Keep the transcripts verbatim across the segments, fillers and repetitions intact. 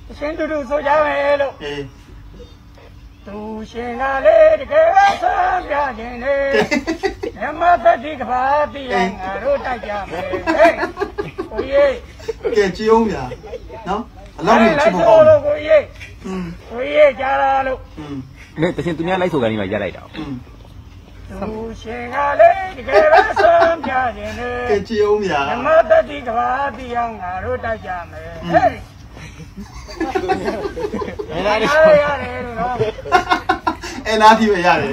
Xin tôi được số giá mẹ luôn. Tu xin là lê thì cái sớm ra chuyện đi. Em mất tất đi cái phá thì anh ở đâu tay cha mẹ. Ôi ơi. Kể chi không nhỉ? Nó. Lâu đi chưa một con. Ôi ơi. Ôi ơi cha ra luôn. Nè, tự nhiên tụi nhá lấy số cái này mà ra đây đâu. Tu xin là lê thì cái sớm ra chuyện đi. Kể chi không nhỉ? Em mất tất đi cái phá thì anh ở đâu tay cha mẹ. Em đã thì vậy rồi.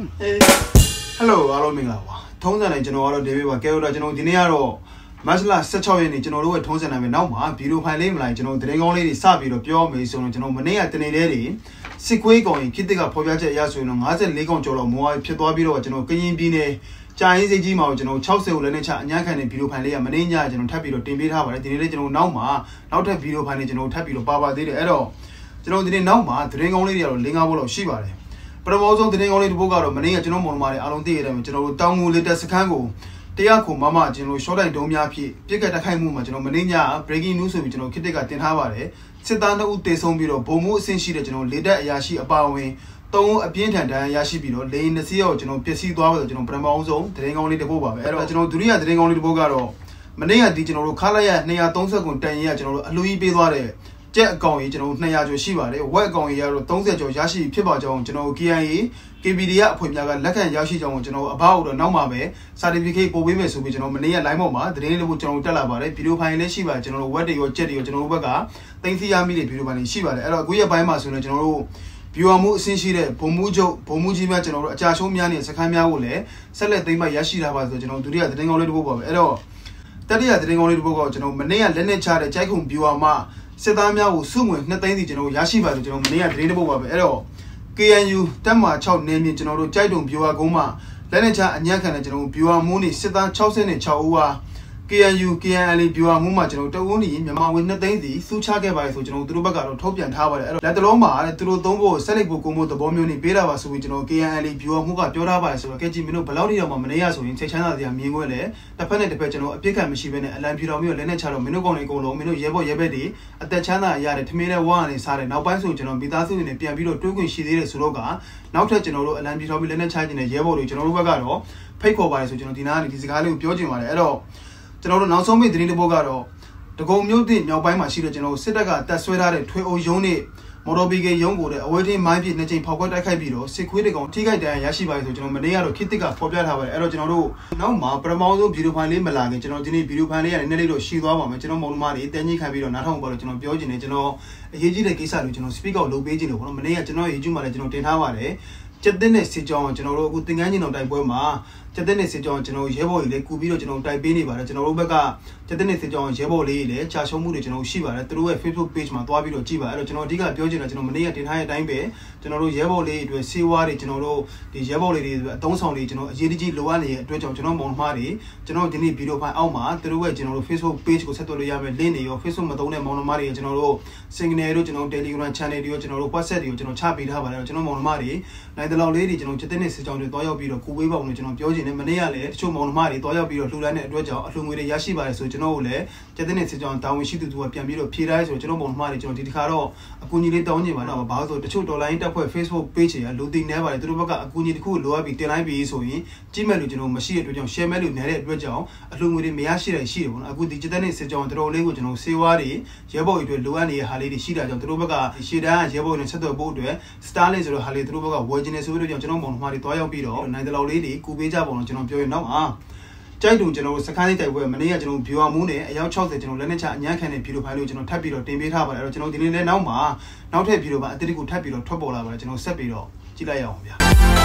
Hello, alo mình là. Thông thường nàyကျွန်တော်ကတော့ David ပါ ကဲတော့ကျွန်တော်ဒီနေ့ကတော့ March 十六ရက်နေ့ကျွန်တော်တို့ရဲ့ထုံးစံနိုင်မယ်နောက်မှာဗီဒီယိုဖိုင်လေးမလိုက်ကျွန်တော်သတင်းကောင်းလေးတွေစပြီးတော့ပြောမယ်ဆိုတော့ကျွန်တော်မနေ့ကတနေ့လေးတွေစစ်ကွေးကောင်ရင်ဖြစ်တဲ့ကဖော်ပြချက်အရဆိုရင်တော့၅၄ကောင်ကျော်လောက်မော်ဖြစ်သွားပြီးတော့ကျွန်တော်ကရင်ပြည်နယ်ကြာရင်စိတ်ကြီးမှာကျွန်တော်၆၀ကိုလည်းနဲ့ချအညာခံတဲ့ဗီဒီယိုဖိုင်လေးကမနေ့ညကျွန်တော်ထပ်ပြီးတော့တင်ပေးထားပါတယ်ဒီနေ့လေးကျွန်တော်နောက်မှာနောက်ထပ်ဗီဒီယိုဖိုင်လေးကျွန်တော်ထပ်ပြီးတော့ပါပါသေးတယ်အဲ့တော့ကျွန်တော်ဒီနေ့နောက်မှာသတင်းကောင်းလေးတွေကတော့၄၅ဘုတ်လောက်ရှိပါတယ်ပထမဆုံးသတင်းကောင်းလေးတစ်ပုဒ်ကတော့မနေ့ကကျွန်တော်မော်နမာတွေအားလုံးသိရတယ်ကျွန်တော်တို့တောင်ငူလေးတက်စခန်းကိုတရားခုမမကျွန်တော်ရှော့တိုင်တုံးများဖြစ်ပြစ်ကတ်တက်ခိုက်မှုမှာကျွန်တော်မနေ့ည breaking news ဆိုပြီးကျွန်တော်ခစ်တက်ကတင်ထားပါတယ်စစ်သားနှစ်ဦးတေဆုံးပြီးတော့ဗုံမှုအဆင့်ရှိတဲ့ကျွန်တော်လေတက်အရာရှိအပါအဝင်သုံးအပြင်းထန်တန်းရရှိပြီးတော့လေနှစ်စီးရောက်ကျွန်တော်ပျက်စီးသွားလို့ကျွန်တော်ပထမဆုံးသတင်းကောင်းလေးတစ်ပုဒ်ပါပဲအဲ့တော့ကျွန်တော်ဒုတိယသတင်းကောင်းလေးတစ်ပုဒ်ကတော့မနေ့ကဒီကျွန်တော်တို့ခါလိုက်ရ၂၃၀ခုတန်ရင်ကကျွန်တော်တို့အလူကြီးပေးသွားတဲ့ကျက်အကောင်ကြီးကျွန်တော်တို့၂၀၀ကျော်ရှိပါတယ်ဝက်အကောင်ကြီးကတော့၃၀ကျော်ရရှိဖြစ်ပါကြောင်းကျွန်တော် K I A K P D ကအဖွင့်ပြကလက်ခံရရှိကြောင်းကျွန်တော်အဘောက်တော့နောက်မှာပဲ certificate ပို့ပေးမယ်ဆိုပြီးကျွန်တော်မနေ့က line ပေါ်မှာသတင်းလေးကိုကျွန်တော်တက်လာပါတယ်ဗီဒီယိုဖိုင်လေးရှိပါတယ်ကျွန်တော်တို့ web တွေရော chat တွေရောကျွန်တော်တို့ဘက်ကတင်စီရမိတဲ့ဗီဒီယိုဖိုင်လေးရှိပါတယ်အဲ့တော့အခုရက်ပိုင်းမှာဆိုရင်ကျွန်တော်တို့ viewer မှုအဆင့်ရှိတဲ့ဘုံမှုချုပ်ဘုံမှုကြီးများကျွန်တော်တို့အကြရှုံးများနဲ့စခန်းများကိုလည်းဆက်လက်သိမ်းပိုက်ရရှိတာပါဆိုကျွန်တော်ဒုတိယသတင်းကောင်းလေးတစ်ပုဒ်ပါပဲအဲ့တော့တတိယသတင်းကောင်းလေးတစ်ပုဒ်ကကျွန်တော်မနေ့ကလက်နဲ့ချတဲ့ကြိုက်ခုံ viewer မှာစစ်သားများကိုစုငွေနှစ်သိန်းစီကျွန်တော်ရရှိပါဆိုကျွန်တော်မနေ့ကသတင်းတစ်ပုဒ်ပါပဲအဲ့တော့ K N U တက်မှာ၆နေမြင့်ကျွန်တော်တို့ကြိုက်တုံ viewer ကုန်းမှာလက်နဲ့ချအညံ့ခံတဲ့ကျွန်တော် viewer မှုနေစစ်သား၆၆ဦးဟာ K N U K N L viewer မှုမှာကျွန်တော်တအုံးနေမြန်မာငွေနှစ်သိန်းစီစုချခဲ့ပါတယ်ဆိုကျွန်တော်တို့ဘက်ကတော့ထုတ်ပြန်ထားပါတယ်အဲ့တော့လက်တလုံးမှာသူတို့သုံးဖို့ဆက်လက်ဖို့ကိုမို့သဘောမျိုးနေပေးတာပါဆိုပြီးကျွန်တော် K N L viewer မှုကပြောထားပါတယ်ဆိုတော့ကဲကြည့်မင်းတို့ဘယ်လောက်ထိတော့မှမနေရဆိုရင်ချိန်ချမ်းသာစရာမြင်ခွင့်လဲတစ်ဖက်နဲ့တစ်ဖက်ကျွန်တော်အပြစ်ခံမရှိဘဲနဲ့အလံဖြူတော်မျိုးလက်နဲ့ချတော့မင်းတို့ကောင်တွေအကုန်လုံးမင်းတို့ရဲဘော်ရဲဘက်တွေအသက်ချမ်းသာရတဲ့ထမင်းနဲ့ဝါကနေစားတယ်နောက်ပိုင်းဆိုကျွန်တော်မိသားစုတွေနဲ့ပြန်ပြီးတော့တွေးခွင့်ရှိသေးတယ်ဆိုတော့ကနောက်ထပ်ကျွန်တော်တို့အလံဖြူတော်မျိုးလက်နဲ့ချခြင်းနဲ့ရဲဘော်တွေကျွန်တော်တို့ဘက်ကတော့ဖိတ်ခေါ်ပါတယ်ဆိုကျွန်တော်ဒီနားကနေဒီစကားလေးကိုပြောချင်ပါတယ်အဲ့တော့ကျွန်တော်တို့နောက်ဆုံးမိသတင်းတစ်ပုဒ်ကတော့တကုံမြို့သစ်မြောက်ပိုင်းမှာရှိတဲ့ကျွန်တော်စစ်တပ်ကတပ်ဆွဲထားတဲ့ထွေအုပ်ရုံးနဲ့မော်တော်ဘီကေရုံးကိုလည်းအဝေးထင်းမိုင်းပြနှစ်ချိန်ဖောက်ခွဲတိုက်ခိုက်ပြီးတော့စစ်ခွေးတကောင်ထိခိုက်ဒဏ်ရာရရှိပါတယ်ဆိုကျွန်တော်မနေ့ကတော့ခစ်တစ်ကဖော်ပြထားပါတယ်အဲ့တော့ကျွန်တော်တို့နောက်မှာပထမဆုံးဗီဒီယိုဖိုင်လေးမလာခင်ကျွန်တော်ဒီနေ့ဗီဒီယိုဖိုင်လေးရနည်းနည်းလေးတော့ရှည်သွားပါမယ်ကျွန်တော်မောင်နှမတွေတန်းကြီးခံပြီးတော့နားထောင်ပါတော့ကျွန်တော်ပြောချင်တယ်ကျွန်တော်အရေးကြီးတဲ့ကိစ္စတွေကျွန်တော် speak out လုပ်ပေးခြင်းလို့ပေါ့နော်မနေ့ကကျွန်တော်ရေးကျူးမှလည်းကျွန်တော်တင်ထားပါတယ်ကျက်တဲ့နဲ့စစ်ကြောင်းကျွန်တော်တို့အခုသင်္ကန်းချင်းတော်တိုက်ပွဲမှာကျက်တဲ့နဲ့စစ်ကြောင်းကျွန်တော်ရဲဘော်ကြီးလည်းကူပြီးတော့ကျွန်တော်တိုက်ပေးနေပါတယ်ကျွန်တော်တို့ဘက်ကကျက်တဲ့နဲ့စစ်ကြောင်းရဲဘော်လေးလည်းကြာရှုံးမှုတွေကျွန်တော်ရှိပါတယ်သူတို့ရဲ့ Facebook page မှာသွားပြီးတော့ကြည့်ပါအဲ့တော့ကျွန်တော်အဓိကပြောချင်တာကျွန်တော်မနေ့ကတင်ထားတဲ့အတိုင်းပဲကျွန်တော်တို့ရဲဘော်လေးတွေစေဝါးတွေကျွန်တော်တို့ဒီရဲဘော်လေးတွေအတုံးဆောင်တွေကျွန်တော်အရေးတကြီးလိုအပ်နေတဲ့အတွက်ကြောင့်ကျွန်တော်မောင်နှမတွေကျွန်တော်ဒီနေ့ဗီဒီယိုဖိုင်အောက်မှာသူတို့ရဲ့ကျွန်တော်တို့ Facebook page ကိုဆက်သွယ်လို့ရမယ် link တွေရော Facebook မသုံးတဲ့မောင်နှမတွေကျွန်တော်တို့ signal တို့ကျွန်တော် Telegram channel တွေရောကျွန်တော်တို့ WhatsApp တွေရောကျွန်တော်ချပေးထားပါတယ်ကျွန်တော်မောင်နှမတွေနိုင်တဲ့လောက်လေးတွေကျွန်တော်ကျက်တဲ့နဲ့စစ်ကြောင်းတွေတွားရောက်ပြီးတော့ကူဝေးပေါအောင်လို့ကျွန်တော်ပြောချင်တယ်မနေ့ကလည်းတချို့မောင်နှမတွေတွားရောက်ပြီးတော့လှူဒန်းတဲ့အတွက်ကြောင့်အလှူငွေတွေရရှိပါတယ်ဆိုကျွန်တော်တို့လည်းကျက်တဲ့နဲ့စစ်ကြောင်းတာဝန်ရှိသူတို့ကပြန်ပြီးတော့ဖြေထားဆိုကျွန်တော်မောင်နှမတွေကျွန်တော်ဒီတစ်ခါတော့အကူအညီလေးတောင်းနေပါတော့ဘာလို့ဆိုတချို့ online တက်ဖွဲ့ Facebook page တွေကလူသိနေပါတယ်သူတို့ဘက်ကအကူအညီတစ်ခုလိုအပ်ပြီးတင်လိုက်ပြီးဆိုရင်ကြည့်မဲ့လို့ကျွန်တော်မရှိတဲ့အတွက်ကြောင့် share မဲ့လို့နေတဲ့အတွက်ကြောင့်အလှူငွေတွေမရရှိတဲ့ရှိတယ်ပေါ့နော်အခုဒီကျက်တဲ့နဲ့စစ်ကြောင်းတော်တော်လေးကိုကျွန်တော်စေဝါးတွေရဲဘော်တွေအတွက်လိုအပ်နေတဲ့ဟာလေးတွေရှိတာကြောင့်သူတို့ဘက်ကရှေ့တန်းရဲဘော်တွေနဲ့ဆက်သွယ်ဖို့အတွက် Starlink ဆိုတဲ့ဟာလေးသူတို့ဘက်ကဝယ်ခြင်းနေဆိုပြီးတော့ကျွန်တော်မောင်နှမတွေတွားရောက်ပြီးတော့နိုင်တဲ့လောက်လေးတွေကူပေးကြပါအောင်ကျွန်တော်ပြောရင်တော့အားကြိုက်တုံကျွန်တော်စခန်းလေးတိုက်ပွဲမနေ့ကကျွန်တော် viewer မှုနဲ့အယောက်၆၀ကျွန်တော်လက်နဲ့ချအညံ့ခံတဲ့ဗီဒီယိုဖိုင်လေးကိုကျွန်တော်ထပ်ပြီးတော့တင်ပေးထားပါတယ်အဲ့တော့ကျွန်တော်ဒီနေ့လည်းနောက်မှာနောက်ထပ်ဗီဒီယိုပါအသစ်ကိုထပ်ပြီးတော့ထွက်ပေါ်လာပါတယ်ကျွန်တော်ဆက်ပြီးတော့ကြည့်လိုက်ရအောင်ဗျာ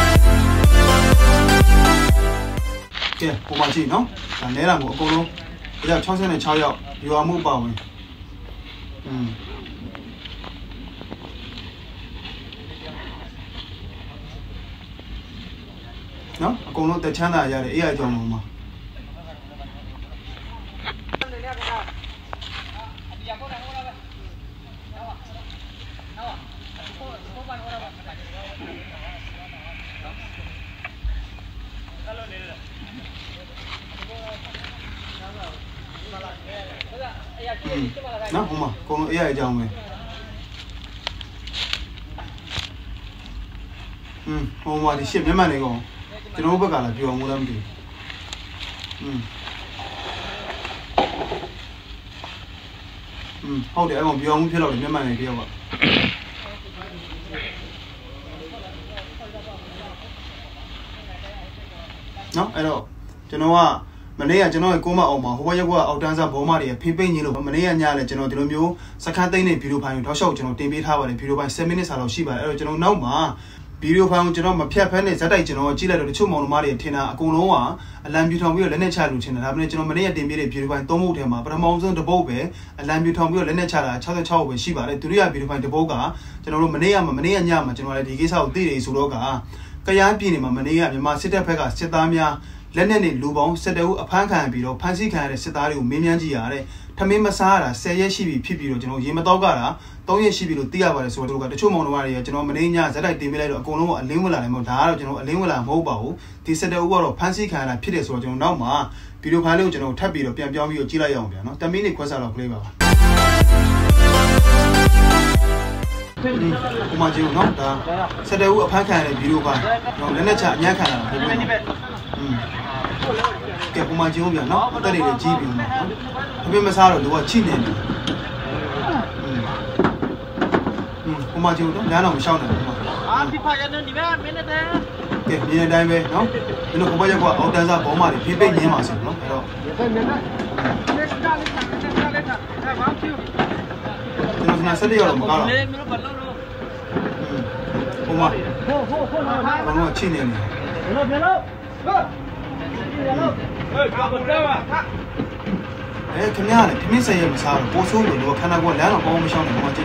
ကဲပုံမှန်ကြည့်နော်ဒါနဲတာမို့အကုန်လုံးအယောက်၆၆ယောက် viewer မှုပါဝင်อืมနော်အကုန်လုံးတချမ်းသာရတယ် A I ကြောင့်မှာနော်ဟိုမှာအကုန်လုံး A I ကြောင့်ပဲอืมဟိုမှာဒီရှစ်မျက်မှန်တွေကောင်ကျွန်တော်ဘက်ကလာပြောအောင်လို့မသိอืมอืมဟုတ်တယ်အဲ့ကောင်ပြောအောင်ဖြစ်တော့မျက်မှန်တွေတယောက်ကနော်အဲ့တော့ကျွန်တော်ကမနေ့ကကျွန်တော်ကိုမအောင်မှာဟိုဘက်ရက်ကွာအောက်တန်းစားဘောမတွေဖိပိတ်ညင်းလို့မနေ့ကညလည်းကျွန်တော်ဒီလိုမျိုးစခန်းသိမ်းနေဗီဒီယိုဖိုင်ကိုထောက်လျှောက်ကျွန်တော်တင်ပေးထားပါတယ်ဗီဒီယိုဖိုင်seven minutes စာလောက်ရှိပါတယ်အဲ့တော့ကျွန်တော်နောက်မှာဗီဒီယိုဖိုင်ကိုကျွန်တော်မဖြတ်ဖက်နဲ့ဇက်တိုက်ကျွန်တော်ကြည့်လိုက်တော့တချို့မောင်နှမတွေထင်တာအကုန်လုံးကအလံပြူထောင်ပြီးတော့လက်နဲ့ချလို့ထင်တာဒါပေမဲ့ကျွန်တော်မနေ့ကတင်ပေးတဲ့ဗီဒီယိုဖိုင်သုံးပုတ်ထဲမှာပထမဆုံးတစ်ပုတ်ပဲအလံပြူထောင်ပြီးတော့လက်နဲ့ချတာsixty-sixပဲရှိပါတယ်ဒုတိယဗီဒီယိုဖိုင်တစ်ပုတ်ကကျွန်တော်တို့မနေ့ကမနေ့ကညမှာကျွန်တော်လည်းဒီကိစ္စကိုသိတယ်ဆိုတော့ကကရန်ပြည်နယ်မှာမနေ့ကမြန်မာစစ်တပ်ဘက်ကစစ်သားများလက်နဲ့နေလူပေါင်းsevenဦးအဖမ်းခံပြီးတော့ဖမ်းဆီးခံရတဲ့စစ်သားတွေကိုမင်းမြန်းကြည့်ရတဲ့ထမင်းမစားရတာtenရက်ရှိပြီဖြစ်ပြီးတော့ကျွန်တော်ရေမတော့ကတာthreeရက်ရှိပြီလို့သိရပါတယ်ဆိုတော့တို့ကတချို့မောင်နှမတွေကျွန်တော်မနေ့ညဇက်တိုက်တင်ပေးလိုက်တော့အကုန်လုံးကအလင်းဝင်လာတယ်မဟုတ်ဒါကတော့ကျွန်တော်အလင်းဝင်လာမဟုတ်ပါဘူးဒီsevenဦးကတော့ဖမ်းဆီးခံရတာဖြစ်တယ်ဆိုတော့ကျွန်တော်နောက်မှာဗီဒီယိုဖိုင်လေးကိုကျွန်တော်ထပ်ပြီးတော့ပြန်ပြောင်းပြီးတော့ကြည့်လိုက်ရအောင်ဗျာနော်tenမိနစ်ခွဲစားတော့ခလေးပါပါဟိုမှာကျင်းနော်ဒါsevenဦးအဖမ်းခံရတဲ့ဗီဒီယိုဖိုင်ကျွန်တော်လက်နဲ့ချအညံ့ခံလာတာပုံမှန်อืมကဲပုံမှန်ကျင်းဗျာနော်အသက်တွေကြီးပြီနော်အပြစ်မစားတော့လူကချိနေတယ်อืมပုံမှန်ကျင်းတော့လမ်းတော့မရှောင်းနိုင်ဘူးအာဖိဖာရနေဒီမဲ့မင်းနဲ့ကဲမြင်တဲ့အတိုင်းပဲနော်ဒီလိုဘုရားကအောက်တန်းစားဘောမတွေဖိပိတ်ညင်းပါစေနော်အဲ့တော့ကျွန်တော်ကဆက်ရတော့မကောင်းတော့ပုံမှန်ဟိုဟိုဟိုဘာလို့ချိနေလဲဘယ်လိုဘယ်လို哎，肯定的，肯定是也没啥了。我手头我看到过两个包，我们想的我这，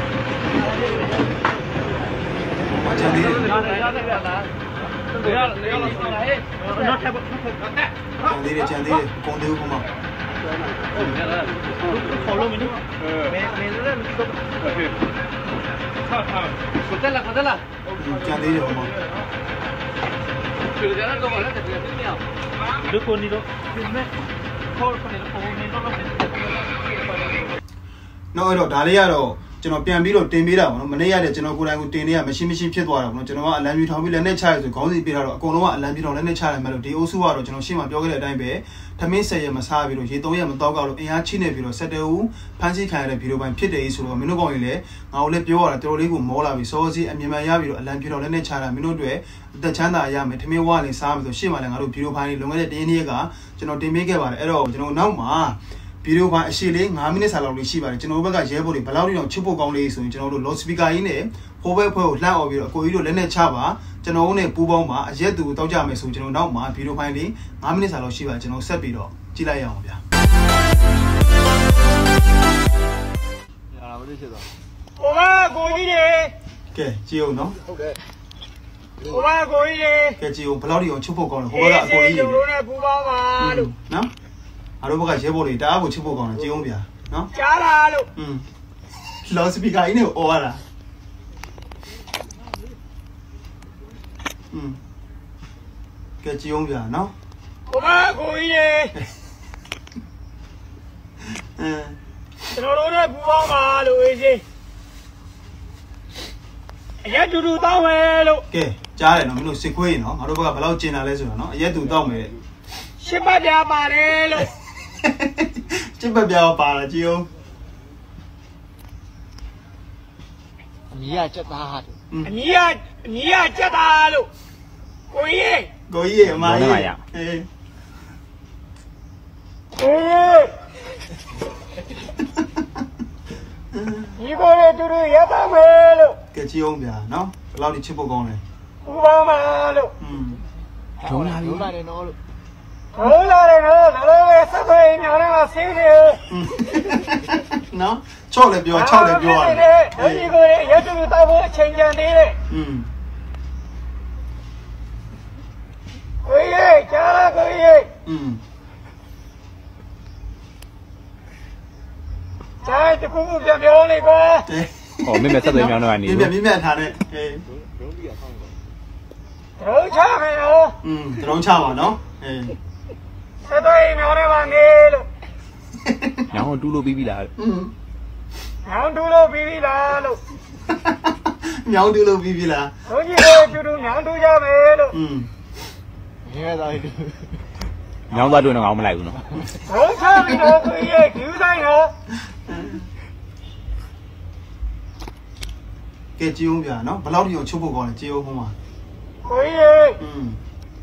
我讲的。讲的讲的，光头好吗？好了没呢？没没了，没走。过得了，过得了。讲的好吗？就是这样，我们来这边这边。如果你都你们考考你的考你都老师。နော်အဲ့တော့ဒါလေးကတော့ကျွန်တော်ပြန်ပြီးတော့တင်ပေးတာပေါ့နော်မနေ့ရက်ကျွန်တော်ကိုယ်တိုင်ကိုတင်နေရမရှင်းမရှင်းဖြစ်သွားတာပေါ့နော်ကျွန်တော်ကအလံပြူထောင်ပြီးလက်နဲ့ချရဆိုခေါင်းစီပေးတာတော့အကုန်လုံးကအလံပြူထောင်လက်နဲ့ချရတယ်မဲ့လို့ဒီအုပ်စုကတော့ကျွန်တော်ရှင်းမှပြောခဲ့တဲ့အတိုင်းပဲထမင်းtenရက်မစားပြီးတော့ရေthreeရက်မတော့ကောက်လို့အင်အားချိနေပြီးတော့sevenဦးဖမ်းဆီးခံရတဲ့ဗီဒီယိုပိုင်းဖြစ်တယ်ဆိုတော့မင်းတို့ကောင်ကြီးလည်းငါ့ကိုလည်းပြောရတာတော်တော်လေးကိုမောလာပြီးစောစီအမြင်မှန်ရပြီးတော့အလံပြူထောင်လက်နဲ့ချတာမင်းတို့တွေအသက်ချမ်းသာရမယ်ထမင်းဝါနေစားမယ်ဆိုရှင်းမှလည်းငါတို့ဗီဒီယိုပိုင်းလေးလုံခဲ့တဲ့တင်းနေ့ကကျွန်တော်တင်ပေးခဲ့ပါတယ်အဲ့တော့ကျွန်တော်နောက်မှာဗီဒီယိုပိုင်းအရှိလေးfiveမိနစ်စာလောက်လေးရှိပါတယ်ကျွန်တော်ဘက်ကရဲဘော်တွေဘယ်လောက်ထိတော့ချစ်ဖို့ကောင်းလေးဆိုရင်ကျွန်တော်တို့ loud speaker ကြီးနဲ့ဖိုးဘဲဖွဲကိုလှမ်းអော်ပြီးတော့အကိုကြီးတို့လက်နဲ့ချပါကျွန်တော်တို့နဲ့ပူးပေါင်းပါအရက်သူတောက်ကြမယ်ဆိုကျွန်တော်နောက်မှာဗီဒီယိုပိုင်းလေးfiveမိနစ်စာလောက်ရှိပါတယ်ကျွန်တော်ဆက်ပြီးတော့ကြည့်လိုက်ရအောင်ဗျာရတာဘာလို့ဖြစ်သွားဟိုကကိုကြီးတွေကဲကြည့်အောင်နော်ဟုတ်ကဲ့ဟိုကကိုကြီးတွေကဲကြည့်အောင်ဘယ်လောက်ထိအောင်ချစ်ဖို့ကောင်းလဲဟိုဘက်ကအကိုကြီးတွေတို့နဲ့ပူးပေါင်းပါလို့နော်အားလုံးဘက်ကရဲဘော်တွေတအားကိုချစ်ဖို့ကောင်းတယ်ကြည့်အောင်ဗျာနော်ကြားလာလို့อืม loud speaker ကြီးနဲ့អော်ရတာอืมကဲကြည့်အောင်ဗျာနော်ဟိုမှာကိုကြီးရေအဲကျွန်တော်တို့နဲ့ပူပေါင်းပါလို့အေးစေးအရက်တူတူတောင်းမယ်လို့ကဲကြားတယ်နော်မင်းတို့စစ်ခွေးနော်ငါတို့ဘက်ကဘယ်လောက်ကျင်လာလဲဆိုတော့နော်အရက်တူတောင်းမယ်ရှစ်ပတ်ပြပါတယ်လို့ရှစ်ပတ်ပြပါလားကြည့်အောင်အမီးကကြက်သားလို့အမီးကအမီးကကြက်သားလို့ကိုကြီးကိုကြီးအမကြီးအေးအေးဒီကိုရတူတူရတာမယ်လို့ကြည့်ကြည့်အောင်ဗျာနော်ဘယ်လောက်ဒီချစ်ဖို့ကောင်းလဲဥပမာလို့อืมဒုံးလာပြီဒုံးလာတယ်နော်လို့ဒုံးလာတယ်နော်လည်းပဲစပယ်ညာနဲ့ဆေးတယ်နော်ချော့လည်းပြောချော့လည်းပြောရတယ်ဒီကိုရတူတူတောက်ဖို့အချိန်ကြံသေးတယ်อืมကိုကြီးကြားလားကိုကြီးอืมကြားတခုခုပြန်ပြောနေကွာဟောမင်းမဆက်သွယ်မြောင်းတော့ကနေမြင်မြင်မြင်ထားတဲ့အေးဒုံးပြီးအောင်ဒုံးချမယ်နော်อืมဒုံးချပါနော်အေးဆက်သွယ်မြောင်းနေပါနေလို့ညောင်းတူးလို့ပြီးပြီလားอืมညောင်းတူးလို့ပြီးပြီလားလို့ညောင်းတူးလို့ပြီးပြီလားဘုန်းကြီးတို့တူတူညတူကြမယ်လို့อืมရဲသားကြီးညောင်းသွားတွေ့တော့ငါမလိုက်ဘူးနော်ဘုံချပြီးတော့ကိုရဲ့ကျူးဆိုင်တော့ကဲကြည်အောင်ဗျာနော်ဘယ်လောက်ထိအောင်ချုပ်ဖို့ကောင်းလဲကြည်အောင်ဟိုမှာကိုရဲ့อืม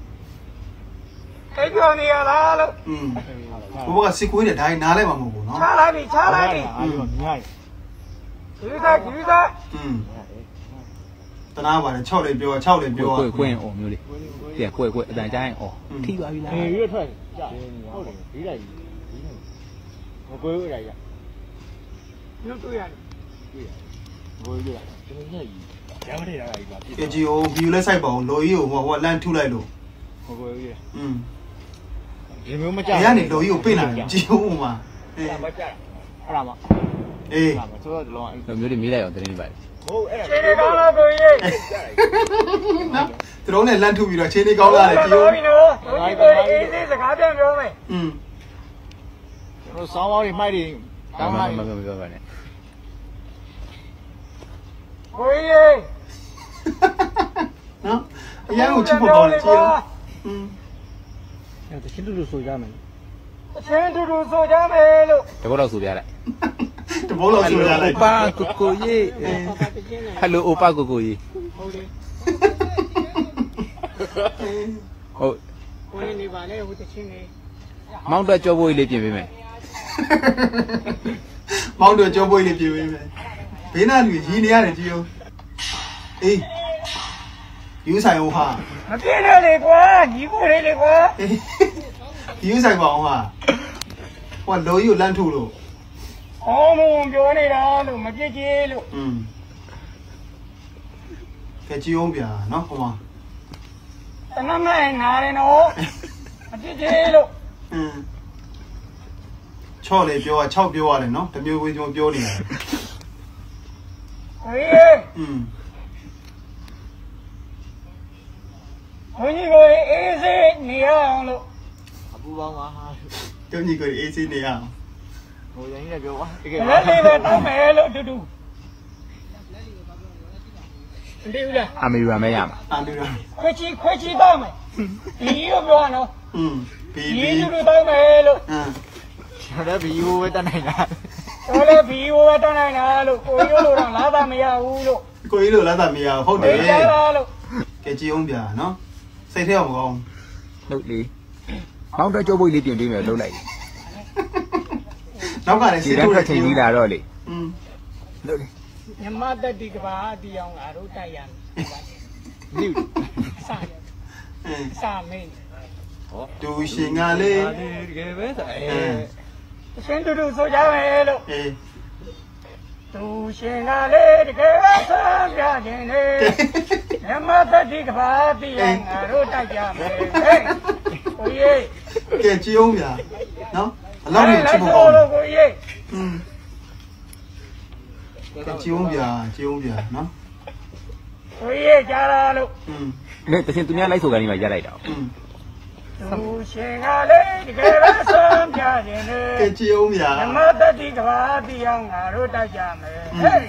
အဲ့ကြောင့်နေရလားလို့อืมဘိုးကစစ်ခွေးတဲ့ဒါနားလဲမှာမဟုတ်ဘူးနော်ချလိုက်ပြီချလိုက်ပြီအားလုံးညိုက်ကျူးဆိုင်ကျူးဆိုင်อืมတနာပါတယ်၆လေးပြော၆လေးပြောကွယ်ကွယ်အော်မျိုးလေးပြကွယ်ကွယ်အတန်ကြားရင်အော်ထိပါပြီလားအေးရွတ်ထွက်ကြဟုတ်တယ်ဒီလိုက်ဒီလိုက်မကွေးရရညွတ်တွေ့ရတယ်ဘိုးကြီးကကျွန်တော်ညက်ကြီးရမ်းမထည့်ရတာကြီးပါကဲကြည်အောင်ဗီယူလဲစိုက်ပါအောင်လိုကြီးကိုဟိုကလမ်းထုလိုက်လို့ဟိုကိုကြီးอืมဒီမျိုးမကြဘူးကနေလိုကြီးကိုပိတ်လာတယ်ကြည်အောင်ဟိုမှာအေးမကြအဲ့ဒါမှအေးဆိုတော့ဒီလောမျိုးလေးမေးလိုက်အောင်တင်းနေပါဟုတ်အဲ့ဒါခြေနေကောင်းလားကိုကြီးနော်သူတို့နဲ့လမ်းထုပြီးတော့ခြေနေကောင်းလာတယ်ကြည်အောင်ပြီနော်ကိုကြီးကိုအေးစေးစကားပြန်ပြောမယ်อืมကျွန်တော်စောင်းပေါင်းတွေမှိုက်တွေတောင်းမှမပြောပြောပါနဲ့ကိုကြီးနော်အရင်ကချစ်ဖို့ကောင်းတယ်ကြည်အောင်อืมအဲ့ဒါချင်းတူတူဆိုကြမယ်အချင်းတူတူဆိုကြမယ်လို့တဘောတော့ဆိုပြလိုက်တဘောတော့ဆိုရလိုက်ပါကိုကိုကြီးဟယ်လိုအိုပါကိုကိုကြီးဟုတ်တယ်ဟုတ်ကိုနေပါလေဟိုတချင်းနေမောင်းတော့ကြောပွေးလေးပြင်ပေးမယ်မောင်းတော့ကြောပွေးလေးပြင်ပေးမယ်ဘေးနာလူရီနေရတယ်ကြည်အောင်အေးယူဆိုင်အောင်ဟာမပြင်းနဲ့လေကွာညီကိုလေးလေကွာယူဆိုင်ပါအောင်ဟာဟိုလိုကြီးကိုလမ်းထုလို့အော်မုံပြောနေတာလို့မပြစ်ကြီးလို့อืมကဲကြည်အောင်ဗျာနော်ဟိုမှာတနမဲနားတယ်နော်မပြစ်ကြီးလို့อืมချော့လေပြောอ่ะ၆ပြောရတယ်နော်တမျိုးဝေးကျွန်တော်ပြောနေတာဟေးอืมဘုန်းကြီးကိုအေးစေးနေရအောင်လို့အပူပေါင်းပါဟာကျောင်းကြီးကိုအေးစေးနေရအောင်ဟိုရင်ကြီးလည်းပြောပါတကယ်ပါလက်လေးပဲတောင်းမယ်လို့တူတူဒီဦးလားအမေရမဲရမှာအမေရခွချီခွချီတောင်းမယ်ဒီလိုပြောနော်อืมဘီဘီဒီလိုတောင်းမယ်လို့အင်းကျွန်တော်ဘီယိုပဲတတ်နိုင်တာတော်လည်းဘီယိုပဲတတ်နိုင်တာလို့ကိုကြီးလိုတော့လာတာမရဘူးလို့ကိုကြီးလိုလာတာမရဟုတ်တယ်ရတာလို့ကဲကြည်အောင်ဗျာနော်စိတ်ထဲအောင်မကောင်းလုပ်လေမောင်းတော့ကြောပွေးလေးပြင်ပေးမယ်လုပ်လိုက်နောက်ကလည်းစီထိုးတဲ့ချိန်ကြီးလာတော့လေอืมလုပ်လေမြမတက်ဒီကဘာတီအောင်ငါတို့တိုက်ရမယ်နိစာအင်းစာမင်းဟောတူရှင်ကလေတကယ်ပဲစာအဲအရှင်တူတူဆိုကြမယ်လို့အေးတူရှင်ကလေတကယ်ပဲဆန်းပြခြင်းလေမြမတက်ဒီကဘာတီအောင်ငါတို့တိုက်ကြမယ်ဟေးကိုကြီးကဲကြည်အောင်ဗျာနော်အလောက်ကြီးချစ်ဖို့ကောင်းတယ်ကိုကြီးอืมကဲကြည်အောင်ဗျာကြည်အောင်ဗျာနော်ကိုကြီးကြားလာလို့อืมနဲ့တချင်းသူများလိုက်ဆိုကနေမှရလိုက်တာอืมသူရှင်ကလေတကယ်ပဲဆန်းပြခြင်းလေကဲကြည်အောင်ဗျာဓမ္မတတိကဘာတိအောင်ငါတို့တိုက်ကြမယ်ဟေး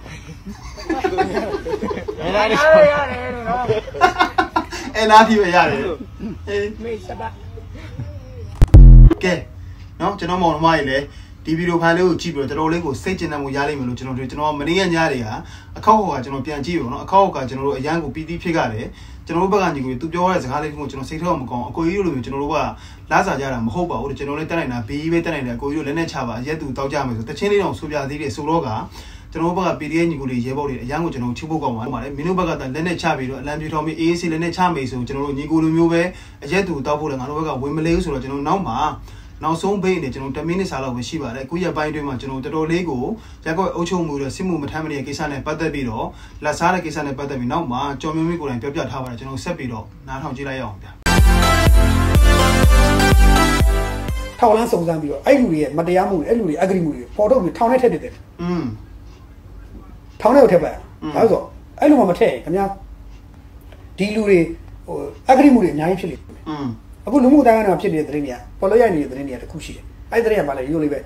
အဲ့ဒါလေးရတယ်လို့နော်အဲ့လားဒီပဲရတယ်အေးမေစပါကဲနော်ကျွန်တော်မောင်နှမကြီးလည်းဒီဗီဒီယိုဖိုင်လေးကိုကြည့်ပြီးတော့တော်တော်လေးကိုစိတ်ကျဉ်တတ်မှုရလိမ့်မယ်လို့ကျွန်တော်တို့ကျွန်တော်မနေ့ကညတွေကအခောက်ဟောကကျွန်တော်ပြန်ကြည့်ရောနော်အခောက်ကကျွန်တော်တို့အရန်ကိုပီတိဖြစ်ကြတယ်ကျွန်တော်တို့ဘက်ကညီကိုသူပြောရတဲ့စကားလေးကိုကျွန်တော်စိတ်ထဲမကောင်းအကိုကြီးတို့လိုမျိုးကျွန်တော်တို့ကလာစားကြတာမဟုတ်ပါဘူးကျွန်တော်လည်းတက်နိုင်တာဘေးပဲတက်နိုင်တယ်အကိုကြီးတို့လည်းနဲ့ချပါရက်သူတောက်ကြမယ်ဆိုတချင်းလေးတော့ဆူပြသေးတယ်ဆိုတော့ကကျွန်တော်ဘက်က ပီ ဒီ အက်ဖ် ညီကိုတွေရဲဘော်တွေအရန်ကိုကျွန်တော်ချိုးဖို့ကောင်းပါတယ်မင်းတို့ဘက်ကလက်နဲ့ချပြီးတော့အလံပြေထောင်ပြီး အေးအေးဆေးလက်နဲ့ချမယ်ဆိုကျွန်တော်တို့ညီကိုလိုမျိုးပဲအရက်သူတောက်ဖို့လည်းငါတို့ဘက်ကဝင်မလေးဘူးဆိုတော့ကျွန်တော်နောက်မှာနောက်ဆုံးဘေးနဲ့ကျွန်တော်tenမိနစ်စာလောက်ပဲရှိပါတယ်အခုရက်ပိုင်းအတွင်းမှာကျွန်တော်တော်တော်လေးကိုရက်ကွက်အုပ်ချုပ်မှုတွေစစ်မှုမထမ်းမနေကိစ္စနဲ့ပတ်သက်ပြီးတော့လက်စားတဲ့ကိစ္စနဲ့ပတ်သက်ပြီးနောက်မှာကြော်မျိုးမျိုးကိုယ်တိုင်ပြောပြထားပါတယ်ကျွန်တော်ဆက်ပြီးတော့နားထောင်ကြည့်လိုက်ရအောင်ဗျာထောက်လန်းစုံစမ်းပြီးတော့အဲ့လူတွေရဲ့မတရားမှုတွေအဲ့လူတွေအဂရိမှုတွေပေါ်ထုတ်ပြီးထောင်ထဲထည့်တယ်อืมထောင်ထဲကိုထည့်ပါဒါဆိုအဲ့လိုမှမထည့်ခင်ဗျာဒီလူတွေဟိုအဂရိမှုတွေအများကြီးဖြစ်နေอืมအခုလူမှုတိုင်းကဖြစ်နေတဲ့သတင်းတွေကပေါ်လို့ရနေတဲ့သတင်းတွေကတခုရှိတယ်အဲ့ဒီသတင်းကမှလည်းရိုးလေးပဲ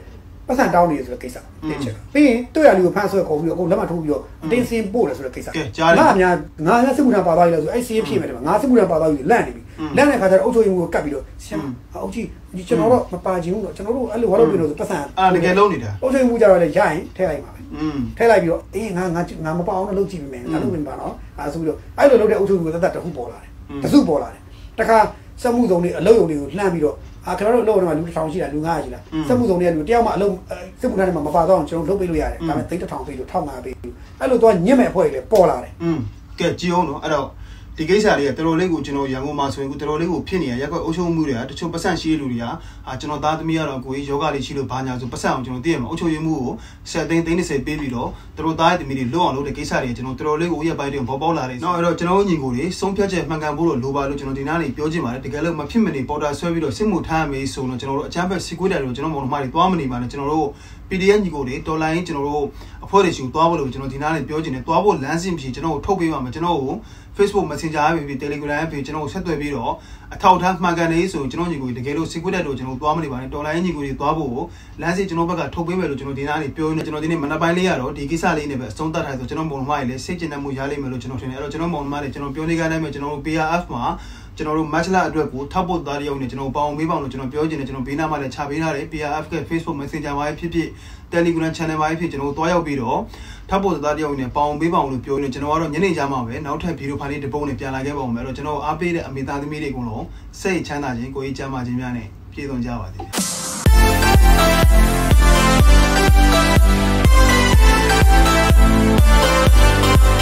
ပတ်စံတောင်းနေဆိုတဲ့ကိစ္စတစ်ချက်ပြီးရင်တွေ့ရလူကိုဖမ်းဆွဲခေါ်ပြီးတော့အခုလက်မှတ်ထိုးပြီးတော့အတင်းစင်းပို့တယ်ဆိုတဲ့ကိစ္စငါအများငါလည်းစစ်မှုထမ်းပါသွားပြီလို့ဆိုအဲ့စီးဖြည့်မယ်တဲ့ငါစစ်မှုထမ်းပါသွားပြီလန့်နေပြီလန့်တဲ့ခါကျတော့အုပ်ချုပ်ရေးမှုကိုကတ်ပြီးတော့ဆရာအုပ်ကြီးဒီကျွန်တော်တော့မပါချင်ဘူးတော့ကျွန်တော်တို့အဲ့လိုဘာလို့ပြောလို့ဆိုပတ်စံအာတကယ်လုံးနေတာအုပ်ချုပ်ရေးမှုကြတော့လည်းရရင်ထည့်လိုက်ပါပဲထည့်လိုက်ပြီးတော့အေးငါငါငါမပါအောင်လုပ်ကြည့်ပြီမယ်ငါလုပ်နေပါတော့အဲဆိုပြီးတော့အဲ့လိုလုပ်တဲ့အုပ်ချုပ်ရေးမှုကတတ်တခုပေါ်လာတယ်တစုပေါ်လာတယ်တခါစက်မှုစုံတွေအလုပ်ရုံတွေကိုလှမ်းပြီးတော့အာကျွန်တော်တို့အလုပ်တော့လူတစ်ထောင်ရှိတာလူငါးရာရှိတာစက်မှုစုံတွေကလူတယောက်မှအလုပ်စစ်မှုထမ်းတွေမှာမပါတော့အောင်ကျွန်တော်လုပ်ပေးလို့ရတယ်ဒါပေမဲ့သိန်းတစ်ထောင်ပေးလို့ထောက်ငါပေးလို့အဲ့လိုတော့ညစ်မဲ့အဖွဲ့တွေလည်းပေါ်လာတယ်อืมကဲကြည့်အောင်နော်အဲ့တော့ဒီကိစ္စတွေကတော်တော်လေးကိုကျွန်တော်ရန်ကုန်မှာဆိုရင်တော်တော်လေးကိုဖြစ်နေရရက်ကွက်အုပ်ချုပ်မှုတွေကတချို့ပတ်စံရှိတဲ့လူတွေကအာကျွန်တော်သားသမီးကတော့ကိုကြီးယောဂလေးရှိလို့ဘာညာဆိုပတ်စံအောင်ကျွန်တော်သိရမှာအုပ်ချုပ်မှုကိုဆက်သိန်းသိန်းတစ်ဆယ်ပေးပြီးတော့တို့သားရဲ့သမီးတွေလွတ်အောင်လုပ်တဲ့ကိစ္စတွေကျွန်တော်တော်တော်လေးကိုရက်ပိုင်းတွေပေါ်ပေါက်လာတယ်။နောက်အဲ့တော့ကျွန်တော်ညီကိုတွေဆုံးဖြတ်ချက်မှန်ကန်ဖို့လို့လိုပါလို့ကျွန်တော်ဒီနားနေပြောချင်ပါတယ်။တကယ်လို့မဖြစ်မနေပေါ်တာဆွဲပြီးတော့စစ်မှုထမ်းရမယ်ဆိုတော့ကျွန်တော်တို့အချမ်းဖက်စီကွေးတယ်လို့ကျွန်တော်မောင်နှမတွေသွားမနေပါနဲ့ကျွန်တော်တို့ P D S ညီကိုတွေတော်လိုင်းကျွန်တော်တို့အဖွဲ့တွေရှိသွားဖို့လို့ကျွန်တော်ဒီနားနေပြောချင်တယ်။သွားဖို့လမ်းစဉ်ဖြစ်ကျွန်တော်တို့ထုတ်ပေးပါမယ်ကျွန်တော်တို့ Facebook Messenger ပဲပြီး Telegram ပဲကျွန်တော်တို့ဆက်သွယ်ပြီးတော့အထောက်အထားမှန်ကန်နေဆိုကျွန်တော်ညီကိုတကယ်လို့စီကွေးတယ်လို့ကျွန်တော်သွားမနေပါနဲ့တော်လိုင်းညီကိုတွေသွားဖို့လမ်းစဉ်ကျွန်တော်ဘက်ကထုတ်ပေးမယ်လို့ကျွန်တော်ဒီနားနေပြောနေကျွန်တော်ဒီနေ့မနက်ပိုင်းလေးရတော့ဒီကိစ္စလေးနဲ့ပဲအဆုံးသတ်ထားဆိုကျွန်တော်မောင်နှမတွေလည်းစိတ်ကျဉ်တတ်မှုရလိမ့်မယ်လို့ကျွန်တော်ထင်တယ်အဲ့တော့ကျွန်တော်မောင်နှမတွေကျွန်တော်ပြောနေကြတိုင်းမှာကျွန်တော်တို့ P R F မှာကျွန်တော်တို့ match လာအတွက်ကိုထောက်ပို့သားတယောက်နဲ့ကျွန်တော်ပေါအောင်မေးပါအောင်လို့ကျွန်တော်ပြောချင်တယ်ကျွန်တော်ဘေးနားမှာလည်းခြာပေးထားတယ် P R F က Facebook Messenger မှာဖြစ်ဖြစ် Telegram Channel မှာဖြစ်ကျွန်တော်တို့တွားရောက်ပြီးတော့ထောက်ပို့သားတယောက်နဲ့ပေါအောင်မေးပါအောင်လို့ပြောနေကျွန်တော်ကတော့ညနေကြမှာပဲနောက်ထပ်ဗီဒီယိုဖိုင်လေးတစ်ပုံနဲ့ပြန်လာခဲ့ပါအောင်မယ်အဲ့တော့ကျွန်တော်အားပေးတဲ့အမိသားသမီးတွေအကုန်လုံးစိတ်ချမ်းသာခြင်းကိုယ်ကြီးကျန်းမာခြင်းများနဲ့ပြည့်စုံကြပါစေဗျာ